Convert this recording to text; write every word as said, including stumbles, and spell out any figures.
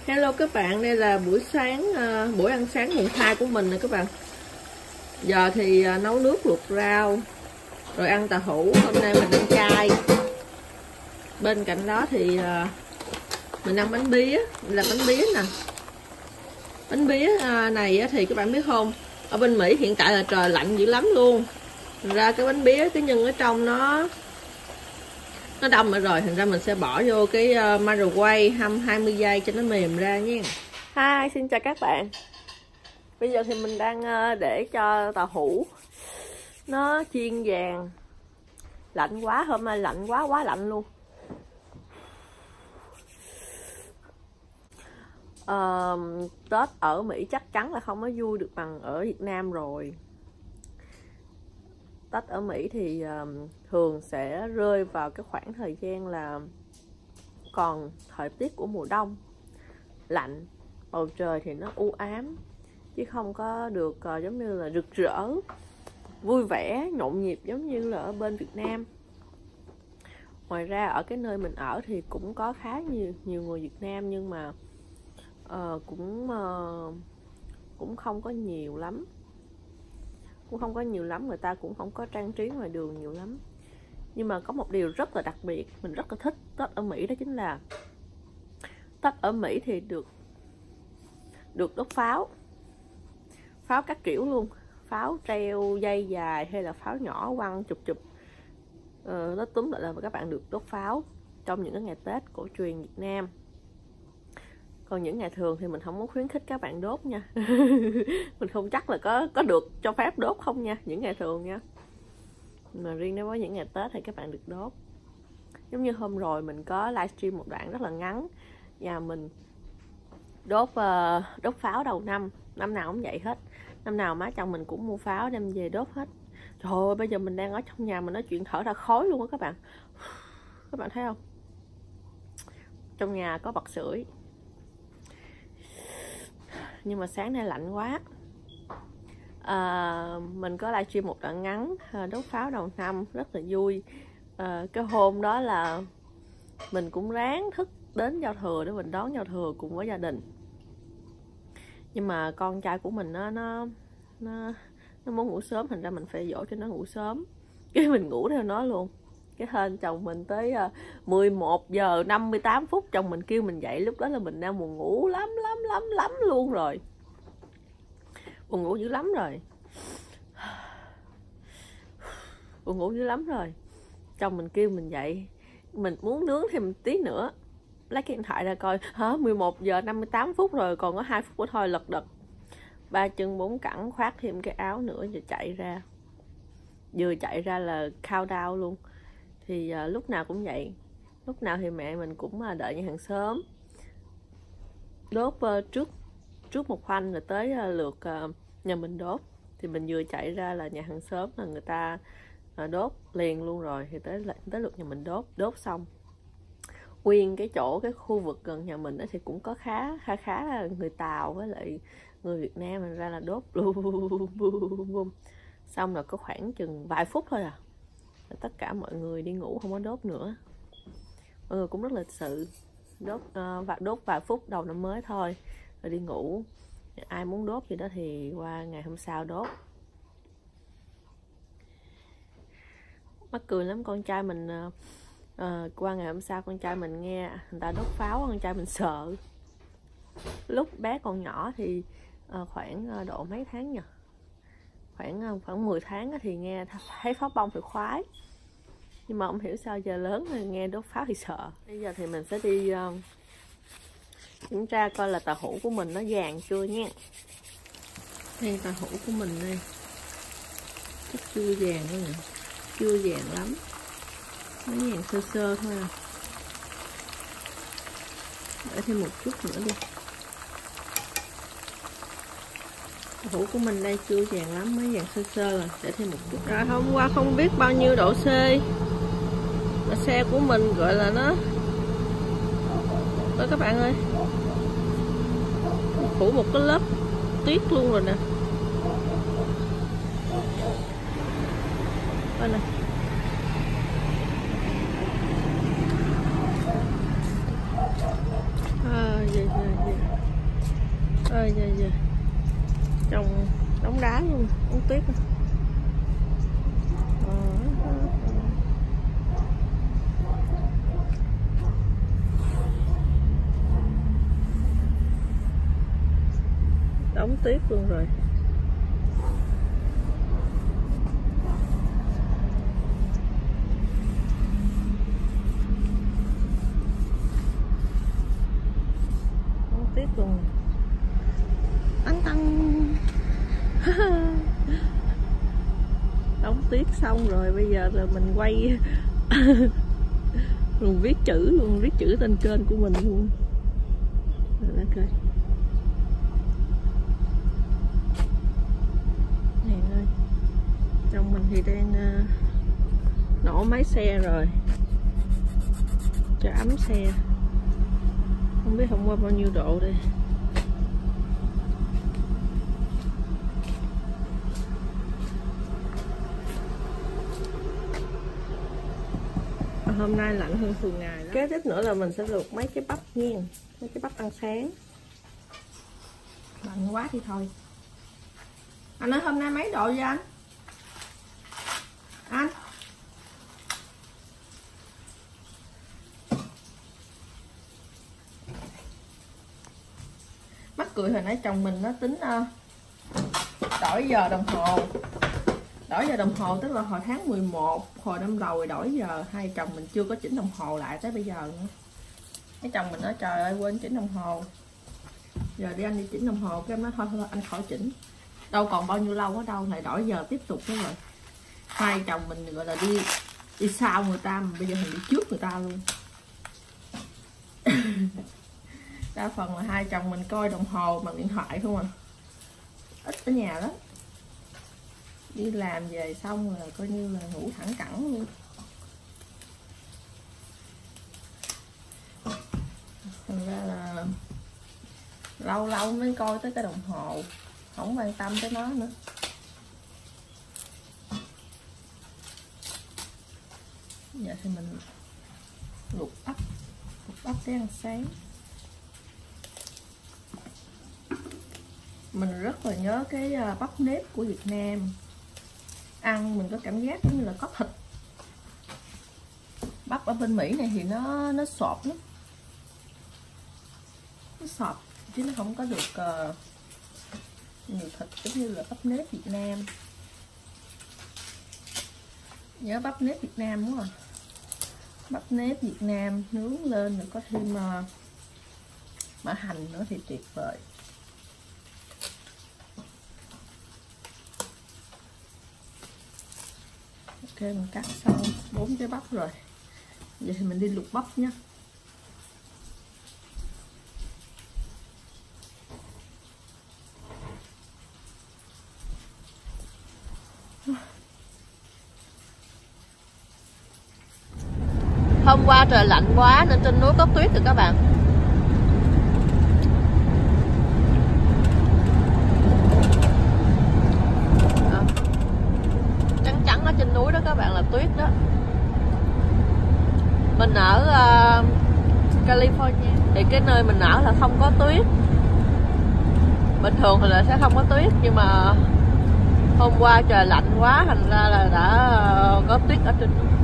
Hello các bạn, đây là buổi sáng uh, buổi ăn sáng mùng hai của mình nè các bạn. Giờ thì uh, nấu nước luộc rau rồi ăn tàu hũ. Hôm nay mình ăn chay. Bên cạnh đó thì uh, mình ăn bánh bía, là bánh bía nè. Bánh bía uh, này thì các bạn biết không, ở bên Mỹ hiện tại là trời lạnh dữ lắm luôn. Thành ra cái bánh bía, cái nhân ở trong nó nó đông rồi rồi thành ra mình sẽ bỏ vô cái uh, microwave hâm hai mươi giây cho nó mềm ra nha. Hi, xin chào các bạn. Bây giờ thì mình đang uh, để cho tàu hũ nó chiên vàng. Lạnh quá, hôm nay lạnh quá quá lạnh luôn. Uh, Tết ở Mỹ chắc chắn là không có vui được bằng ở Việt Nam rồi. Tết ở Mỹ thì uh, thường sẽ rơi vào cái khoảng thời gian là còn thời tiết của mùa đông, lạnh, bầu trời thì nó u ám chứ không có được uh, giống như là rực rỡ, vui vẻ, nhộn nhịp giống như là ở bên Việt Nam. Ngoài ra ở cái nơi mình ở thì cũng có khá nhiều nhiều người Việt Nam, nhưng mà uh, cũng uh, cũng không có nhiều lắm. Cũng không có nhiều lắm, người ta cũng không có trang trí ngoài đường nhiều lắm. Nhưng mà có một điều rất là đặc biệt, mình rất là thích Tết ở Mỹ, đó chính là Tết ở Mỹ thì được được đốt pháo. Pháo các kiểu luôn. Pháo treo dây dài hay là pháo nhỏ quăng chụp chụp. Ờ, nó túm lại là các bạn được đốt pháo trong những cái ngày Tết cổ truyền Việt Nam. Còn những ngày thường thì mình không muốn khuyến khích các bạn đốt nha. Mình không chắc là có có được cho phép đốt không nha, những ngày thường nha. Mà riêng đối với những ngày Tết thì các bạn được đốt. Giống như hôm rồi mình có livestream một đoạn rất là ngắn và mình đốt uh, đốt pháo đầu năm. Năm nào cũng vậy hết. Năm nào má chồng mình cũng mua pháo đem về đốt hết. Trời ơi, bây giờ mình đang ở trong nhà mình nói chuyện thở ra khói luôn á các bạn. Các bạn thấy không? Trong nhà có bật sưởi. Nhưng mà sáng nay lạnh quá. à, Mình có livestream một đoạn ngắn đốt pháo đầu năm rất là vui. à, Cái hôm đó là mình cũng ráng thức đến giao thừa để mình đón giao thừa cùng với gia đình. Nhưng mà con trai của mình nó nó nó, nó muốn ngủ sớm, thành ra mình phải dỗ cho nó ngủ sớm. Cái mình ngủ theo nó luôn. Cái hên chồng mình tới uh, mười một giờ năm mươi tám phút chồng mình kêu mình dậy. Lúc đó là mình đang buồn ngủ lắm lắm lắm lắm luôn rồi. Buồn ngủ dữ lắm rồi. Buồn ngủ dữ lắm rồi. Chồng mình kêu mình dậy. Mình muốn nướng thêm một tí nữa. Lấy cái điện thoại ra coi. Hả, mười một giờ năm mươi tám phút rồi, còn có hai phút nữa thôi, lật đật. Ba chân bốn cẳng, khoác thêm cái áo nữa rồi chạy ra. Vừa chạy ra là countdown luôn. Thì uh, lúc nào cũng vậy. Lúc nào thì mẹ mình cũng uh, đợi nhà hàng xóm đốt uh, trước trước một khoanh rồi tới uh, lượt uh, nhà mình đốt. Thì mình vừa chạy ra là nhà hàng xóm là người ta uh, đốt liền luôn rồi. Thì tới tới lượt nhà mình đốt. Đốt xong nguyên cái chỗ, cái khu vực gần nhà mình đó thì cũng có khá khá khá là người Tàu với lại người Việt Nam, mình ra là đốt luôn. Xong rồi có khoảng chừng vài phút thôi à, tất cả mọi người đi ngủ không có đốt nữa. Mọi người cũng rất lịch sự, đốt uh, và đốt vài phút đầu năm mới thôi rồi đi ngủ. Ai muốn đốt gì đó thì qua ngày hôm sau đốt. Mắc cười lắm, con trai mình uh, uh, qua ngày hôm sau con trai mình nghe người ta đốt pháo, con trai mình sợ. Lúc bé còn nhỏ thì uh, khoảng uh, độ mấy tháng nhỉ, khoảng khoảng mười tháng thì nghe thấy pháo bông thì khoái. Nhưng mà không hiểu sao giờ lớn thì nghe đốt pháo thì sợ. Bây giờ thì mình sẽ đi uh, kiểm tra coi là tàu hũ của mình nó vàng chưa nha. Đây tàu hũ của mình đây, chắc chưa vàng đâu nè, chưa vàng lắm, nó vàng sơ sơ thôi à. Để thêm một chút nữa đi. Hũ của mình đây chưa vàng lắm, mới vàng sơ sơ rồi, để thêm một chút. Rồi hôm qua không biết bao nhiêu độ C mà xe của mình gọi là nó, ơi các bạn ơi, phủ một cái lớp tuyết luôn rồi nè. Coi nè. À, vậy. ơi dạ dạ trong đống đá luôn, đống tuyết à. Đống tuyết luôn rồi. Đống tuyết luôn. Tăng tăng. Đóng tuyết xong rồi, bây giờ là mình quay mình viết chữ luôn, viết chữ tên kênh của mình luôn. Rồi coi. Nè ơi. Trong mình thì đang uh, nổ máy xe rồi. Cho ấm xe. Không biết hôm qua bao nhiêu độ đây. Hôm nay lạnh hơn thường ngày đó. Kế tiếp nữa là mình sẽ luộc mấy cái bắp nha, mấy cái bắp ăn sáng. Lạnh quá thì thôi. Anh nói hôm nay mấy độ vậy anh? Anh? Mắc cười hồi nãy chồng mình nó tính uh, đổi giờ đồng hồ. Đổi giờ đồng hồ tức là hồi tháng mười một, hồi năm đầu rồi đổi giờ. Hai chồng mình chưa có chỉnh đồng hồ lại tới bây giờ nữa. Cái chồng mình nói trời ơi quên chỉnh đồng hồ. Giờ đi anh đi chỉnh đồng hồ. Cái em nói thôi thôi anh khỏi chỉnh. Đâu còn bao nhiêu lâu ở đâu lại đổi giờ tiếp tục nữa rồi. Hai chồng mình gọi là đi đi sau người ta mà bây giờ mình đi trước người ta luôn. Đa phần là hai chồng mình coi đồng hồ bằng điện thoại không à. Ít ở nhà lắm. Đi làm về xong rồi coi như là ngủ thẳng cẳng luôn. Thành ra là lâu lâu mới coi tới cái đồng hồ, không quan tâm tới nó nữa. Giờ thì mình luộc bắp, luộc bắp để ăn sáng. Mình rất là nhớ cái bắp nếp của Việt Nam. Ăn mình có cảm giác giống như là có thịt. Bắp ở bên Mỹ này thì nó nó sọt lắm, nó sọt chứ nó không có được uh, nhiều thịt giống như là bắp nếp Việt Nam. Nhớ bắp nếp Việt Nam đúng không? Bắp nếp Việt Nam nướng lên rồi có thêm uh, mỡ hành nữa thì tuyệt vời. Ok, mình cắt xong bốn cái bắp rồi. Vậy thì mình đi luộc bắp nhé. Hôm qua trời lạnh quá nên trên núi có tuyết rồi các bạn. Ở trên núi đó các bạn là tuyết đó. Mình ở uh, California thì cái nơi mình ở là không có tuyết. Bình thường thì là sẽ không có tuyết, nhưng mà hôm qua trời lạnh quá thành ra là đã uh, có tuyết ở trên núi.